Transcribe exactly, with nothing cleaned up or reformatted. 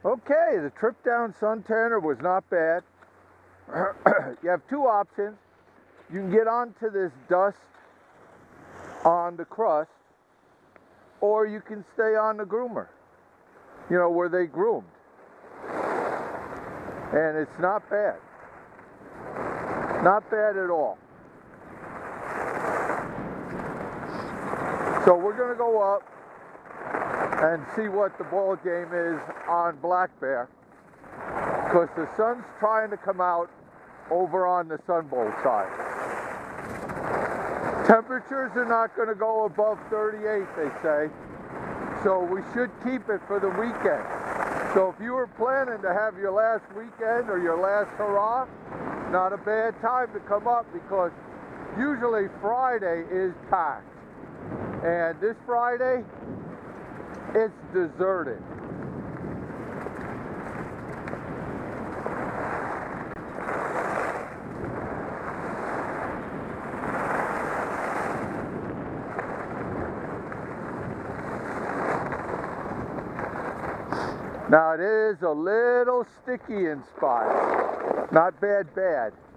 Okay, the trip down Sun Tanner was not bad. You have two options. You can get onto this dust on the crust, or you can stay on the groomer, you know, where they groomed. And it's not bad. Not bad at all. So we're going to go up and see what the ball game is on Black Bear, because the sun's trying to come out over on the Sun Bowl side. Temperatures are not going to go above thirty-eight, they say, so we should keep it for the weekend. So if you were planning to have your last weekend or your last hurrah, not a bad time to come up, because usually Friday is packed. And this Friday, it's deserted. Now it is a little sticky in spots. Not bad, bad.